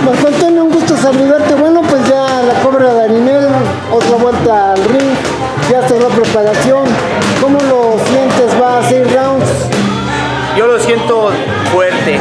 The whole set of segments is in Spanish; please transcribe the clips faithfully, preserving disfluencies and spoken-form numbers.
Marco Antonio, un gusto saludarte. Bueno, pues ya la cobra de Darinel, otra vuelta al ring, ya se da preparación. ¿Cómo lo sientes? ¿Va a seis rounds? Yo lo siento fuerte.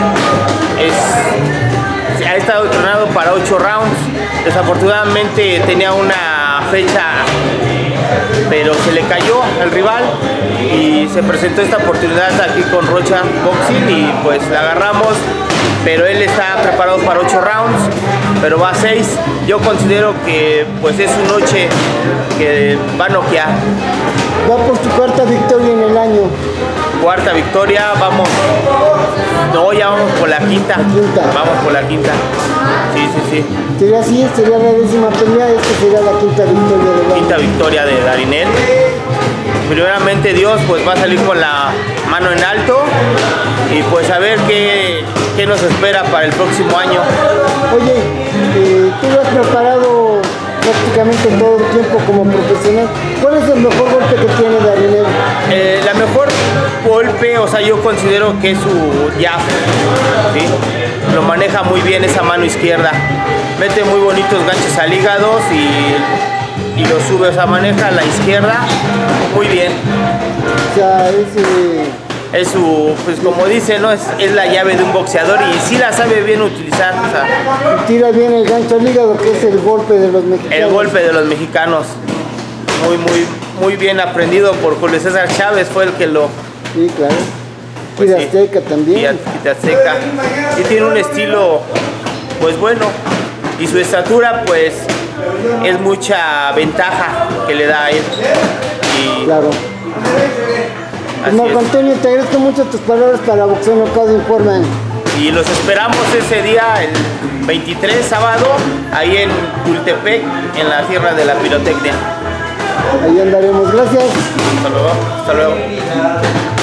Es, ha estado entrenado para ocho rounds. Desafortunadamente tenía una fecha, pero se le cayó al rival y se presentó esta oportunidad aquí con Rocha Boxing y pues la agarramos. Pero él está preparado para ocho rounds, pero va a seis. Yo considero que pues es su noche que va a noquear. Va por tu cuarta victoria en el año. Cuarta victoria, vamos. No, ya vamos por la quinta. La quinta. Vamos por la quinta. Sí, sí, sí. Sería así, sería la décima pelea, esta sería la quinta victoria del año. Quinta victoria de Darinel. Primeramente Dios pues va a salir con la mano en alto y pues a ver qué, qué nos espera para el próximo año. Oye, eh, tú lo has preparado prácticamente todo el tiempo como profesional. ¿Cuál es el mejor golpe que tiene Darinel? Eh, la mejor golpe, o sea, yo considero que es su jab, ¿sí? Lo maneja muy bien esa mano izquierda. Mete muy bonitos ganchos al hígado y, y lo sube, o sea, maneja a la izquierda muy bien. O sea, es... Eh... Es su, pues como dice, ¿no? Es, es la llave de un boxeador y sí la sabe bien utilizar. O sea, y tira bien el gancho al hígado, que es el golpe de los mexicanos. El golpe de los mexicanos. Muy, muy, muy bien aprendido por Julio César Chávez, fue el que lo... Sí, claro. Pues Kid Azteca sí, también. Kid Azteca. Y tiene un estilo, pues bueno. Y su estatura, pues, es mucha ventaja que le da a él. Y claro. Marco Antonio, te agradezco mucho tus palabras para Boxeo Knockout Informa. Y los esperamos ese día, el veintitrés, sábado, ahí en Tultepec, en la Sierra de la Pirotecnia. Ahí andaremos, gracias. Hasta luego. Hasta luego.